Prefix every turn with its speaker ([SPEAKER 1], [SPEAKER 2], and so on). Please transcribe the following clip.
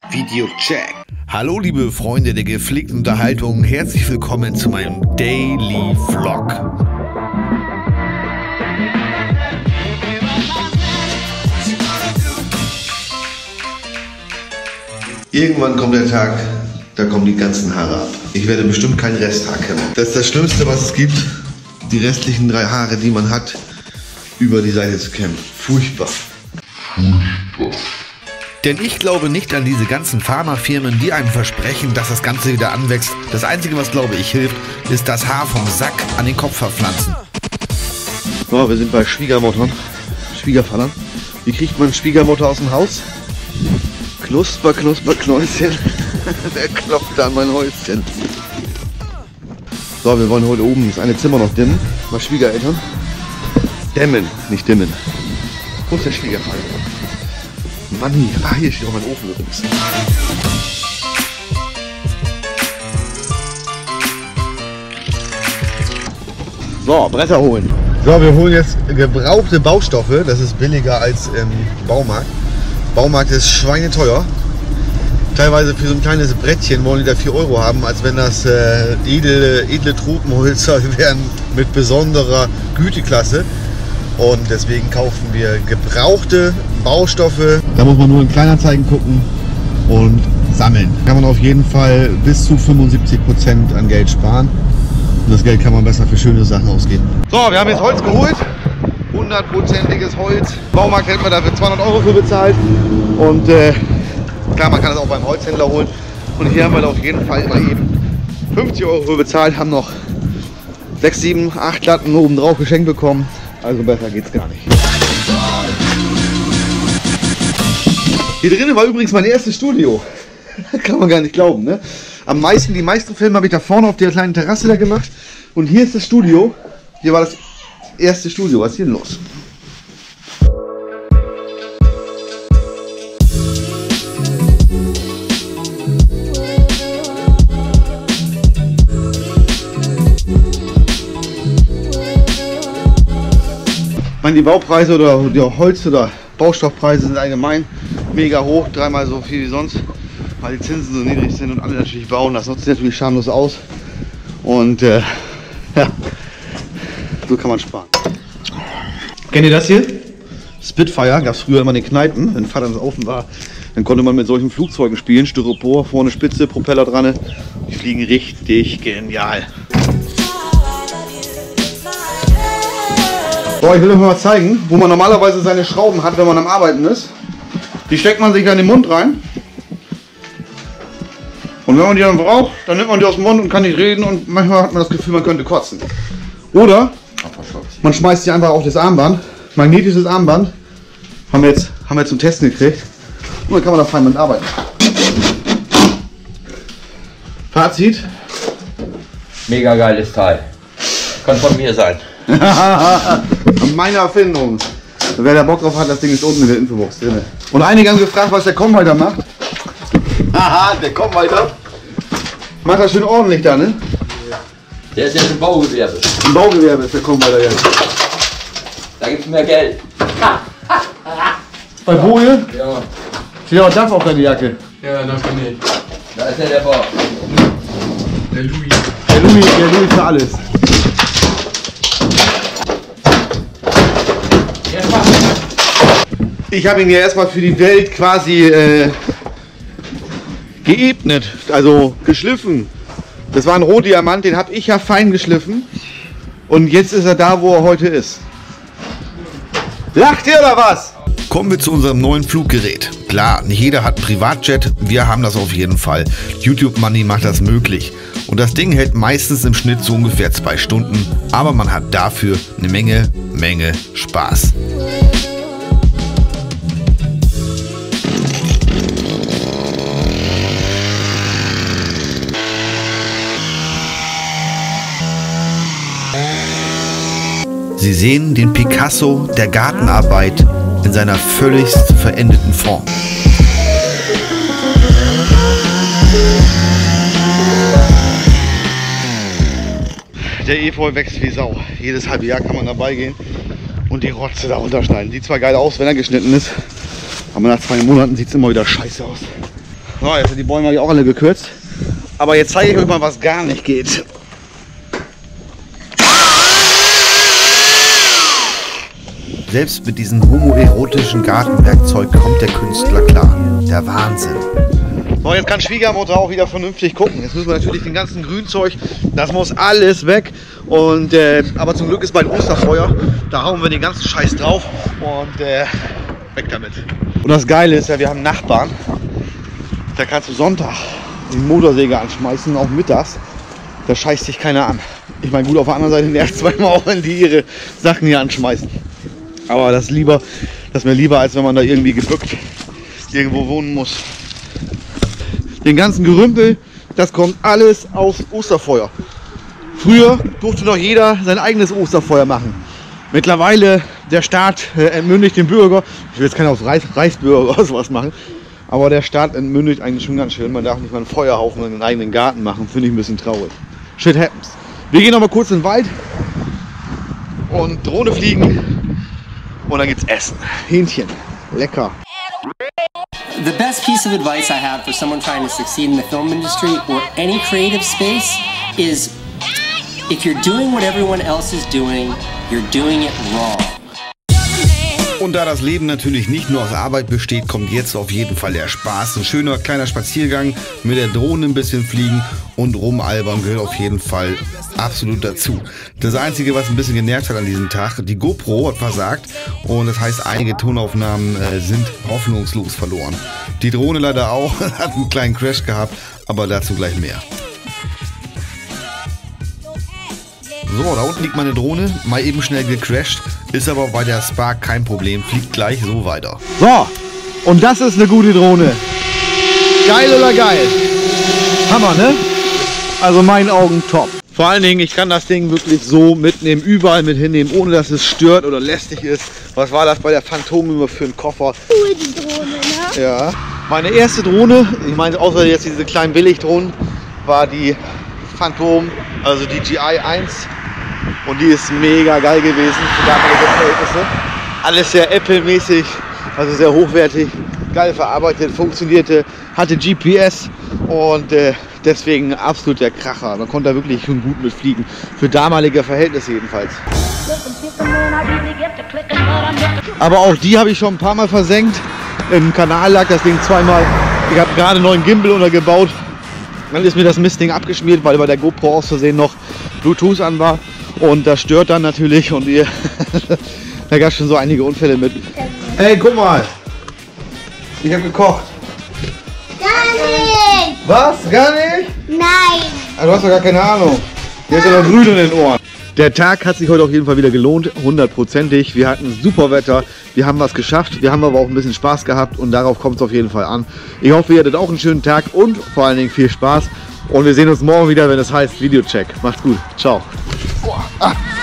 [SPEAKER 1] Videocheck.
[SPEAKER 2] Hallo liebe Freunde der gepflegten Unterhaltung, herzlich willkommen zu meinem Daily Vlog.
[SPEAKER 1] Irgendwann kommt der Tag, da kommen die ganzen Haare ab. Ich werde bestimmt kein Resthaar kämmen. Das ist das Schlimmste, was es gibt, die restlichen 3 Haare, die man hat, über die Seite zu kämmen. Furchtbar.
[SPEAKER 2] Denn ich glaube nicht an diese ganzen Pharmafirmen, die einem versprechen, dass das Ganze wieder anwächst. Das Einzige, was glaube ich hilft, ist das Haar vom Sack an den Kopf verpflanzen.
[SPEAKER 1] So, wir sind bei Schwiegermuttern, Schwiegervatern. Wie kriegt man Schwiegermutter aus dem Haus? Knusper, Knusper, Knäuschen. Der klopft an mein Häuschen. So, wir wollen heute oben das eine Zimmer noch dimmen. Bei Schwiegereltern. Dämmen, nicht dimmen. Wo ist der Schwiegervater? Mann, hier steht auch mein Ofen übrigens. So, Bretter holen. So, wir holen jetzt gebrauchte Baustoffe. Das ist billiger als im Baumarkt. Baumarkt ist schweineteuer. Teilweise für so ein kleines Brettchen wollen die da 4 Euro haben, als wenn das edle Tropenhölzer wären mit besonderer Güteklasse. Und deswegen kaufen wir gebrauchte Baustoffe. Da muss man nur in Kleinanzeigen gucken und sammeln. Kann man auf jeden Fall bis zu 75% an Geld sparen. Und das Geld kann man besser für schöne Sachen ausgeben. So, wir haben jetzt Holz geholt. 100%iges Holz. Baumarkt hätten wir dafür 200 Euro für bezahlt. Und klar, man kann das auch beim Holzhändler holen. Und hier haben wir da auf jeden Fall mal eben 50 Euro für bezahlt. Haben noch 6, 7, 8 Latten oben drauf geschenkt bekommen. Also besser geht's gar nicht. Hier drinnen war übrigens mein erstes Studio. Kann man gar nicht glauben, ne? Die meisten Filme habe ich da vorne auf der kleinen Terrasse da gemacht. Und hier ist das Studio. Hier war das erste Studio. Was ist hier denn los? Ich meine, die Baupreise oder die Holz- oder Baustoffpreise sind allgemein mega hoch, 3-mal so viel wie sonst, weil die Zinsen so niedrig sind und alle natürlich bauen. Das nutzt sich natürlich schamlos aus und ja, so kann man sparen. Kennt ihr das hier? Spitfire gab es früher immer in den Kneipen, wenn Vater ins Ofen war. Dann konnte man mit solchen Flugzeugen spielen, Styropor, vorne Spitze, Propeller dran. Die fliegen richtig genial. So, ich will euch mal was zeigen, wo man normalerweise seine Schrauben hat, wenn man am Arbeiten ist. Die steckt man sich in den Mund rein. Und wenn man die dann braucht, dann nimmt man die aus dem Mund und kann nicht reden und manchmal hat man das Gefühl, man könnte kotzen. Oder man schmeißt die einfach auf das Armband. Magnetisches Armband. Haben wir jetzt zum Testen gekriegt. Und dann kann man da fein mit arbeiten. Fazit.
[SPEAKER 3] Mega geiles Teil. Kann von mir sein.
[SPEAKER 1] Meine Erfindung. Wer da Bock drauf hat, das Ding ist unten in der Infobox drin. Und einige haben gefragt, was der Kommweiter macht. Haha, der Kommweiter. Macht das schön ordentlich da, ne?
[SPEAKER 3] Der ist jetzt im Baugewerbe.
[SPEAKER 1] Im Baugewerbe ist der Kommweiter jetzt.
[SPEAKER 3] Da gibt's mehr Geld.
[SPEAKER 1] Bei Boje?
[SPEAKER 3] Ja.
[SPEAKER 1] Steht auch Dampf auf deine Jacke.
[SPEAKER 4] Ja, das bin ich.
[SPEAKER 3] Da ist ja der Bau.
[SPEAKER 4] Der Louis.
[SPEAKER 1] Der Louis für alles. Ich habe ihn ja erstmal für die Welt quasi geebnet, also geschliffen. Das war ein Rohdiamant, den habe ich ja fein geschliffen. Und jetzt ist er da, wo er heute ist. Lacht ihr oder was?
[SPEAKER 2] Kommen wir zu unserem neuen Fluggerät. Klar, nicht jeder hat Privatjet, wir haben das auf jeden Fall. YouTube Money macht das möglich. Und das Ding hält meistens im Schnitt so ungefähr 2 Stunden. Aber man hat dafür eine Menge Spaß. Sie sehen den Picasso der Gartenarbeit in seiner völligst verendeten Form.
[SPEAKER 1] Der Efeu wächst wie Sau. Jedes halbe Jahr kann man dabei gehen und die Rotze da runterschneiden. Sieht zwar geil aus, wenn er geschnitten ist, aber nach 2 Monaten sieht es immer wieder scheiße aus. So, jetzt sind die Bäume auch alle gekürzt. Aber jetzt zeige ich euch mal, was gar nicht geht.
[SPEAKER 2] Selbst mit diesem homoerotischen Gartenwerkzeug kommt der Künstler klar. Der Wahnsinn.
[SPEAKER 1] So, jetzt kann Schwiegermutter auch wieder vernünftig gucken. Jetzt müssen wir natürlich den ganzen Grünzeug, das muss alles weg. Und, aber zum Glück ist bald Osterfeuer. Da hauen wir den ganzen Scheiß drauf und weg damit. Und das Geile ist ja, wir haben Nachbarn. Da kannst du Sonntag den Motorsäger anschmeißen, auch mittags. Da scheißt sich keiner an. Ich meine, gut, auf der anderen Seite nervt zweimal auch, wenn die ihre Sachen hier anschmeißen. Aber das ist mir lieber, als wenn man da irgendwie gebückt irgendwo wohnen muss. Den ganzen Gerümpel, das kommt alles aufs Osterfeuer. Früher durfte doch jeder sein eigenes Osterfeuer machen. Mittlerweile, der Staat entmündigt den Bürger. Ich will jetzt keiner aus Reichsbürger oder sowas machen. Aber der Staat entmündigt eigentlich schon ganz schön. Man darf nicht mal einen Feuerhaufen in den eigenen Garten machen. Finde ich ein bisschen traurig. Shit happens. Wir gehen noch mal kurz in den Wald und Drohne fliegen. Und dann gibt's Essen. Hähnchen. Lecker.
[SPEAKER 5] The best piece of advice I have for someone trying to succeed in the film industry or any creative space is if you're doing what everyone else is doing, you're doing it wrong.
[SPEAKER 2] Und da das Leben natürlich nicht nur aus Arbeit besteht, kommt jetzt auf jeden Fall der Spaß. Ein schöner kleiner Spaziergang mit der Drohne ein bisschen fliegen und rumalbern gehört auf jeden Fall absolut dazu. Das Einzige, was ein bisschen genervt hat an diesem Tag, die GoPro hat versagt und das heißt, einige Tonaufnahmen sind hoffnungslos verloren. Die Drohne leider auch, hat einen kleinen Crash gehabt, aber dazu gleich mehr. So, da unten liegt meine Drohne, mal eben schnell gecrashed, ist aber bei der Spark kein Problem, fliegt gleich so weiter.
[SPEAKER 1] So, und das ist eine gute Drohne. Geil oder geil? Hammer, ne? Also meinen Augen top. Vor allen Dingen, ich kann das Ding wirklich so mitnehmen, überall mit hinnehmen, ohne dass es stört oder lästig ist. Was war das bei der Phantom immer für einen Koffer?
[SPEAKER 6] Cool, die Drohne, ne?
[SPEAKER 1] Ja. Meine erste Drohne, ich meine außer jetzt diese kleinen Billigdrohnen, war die Phantom, also die GI1. Und die ist mega geil gewesen für damalige Verhältnisse. Alles sehr Apple-mäßig, also sehr hochwertig, geil verarbeitet, funktionierte, hatte GPS und deswegen absolut der Kracher. Man konnte da wirklich schon gut mit fliegen, für damalige Verhältnisse jedenfalls. Aber auch die habe ich schon ein paar Mal versenkt. Im Kanal lag das Ding zweimal. Ich habe gerade einen neuen Gimbal untergebaut. Dann ist mir das Mistding abgeschmiert, weil bei der GoPro aus Versehen noch Bluetooth an war. Und das stört dann natürlich und da gab es schon so einige Unfälle mit. Hey, guck mal! Ich habe gekocht.
[SPEAKER 6] Gar nicht!
[SPEAKER 1] Was? Gar nicht?
[SPEAKER 6] Nein!
[SPEAKER 1] Ah, du hast doch gar keine Ahnung. Hier ist ja noch grün in den Ohren. Der Tag hat sich heute auf jeden Fall wieder gelohnt, 100%ig. Wir hatten super Wetter, wir haben was geschafft, wir haben aber auch ein bisschen Spaß gehabt und darauf kommt es auf jeden Fall an. Ich hoffe, ihr hattet auch einen schönen Tag und vor allen Dingen viel Spaß. Und wir sehen uns morgen wieder, wenn es heißt Videocheck. Macht's gut. Ciao.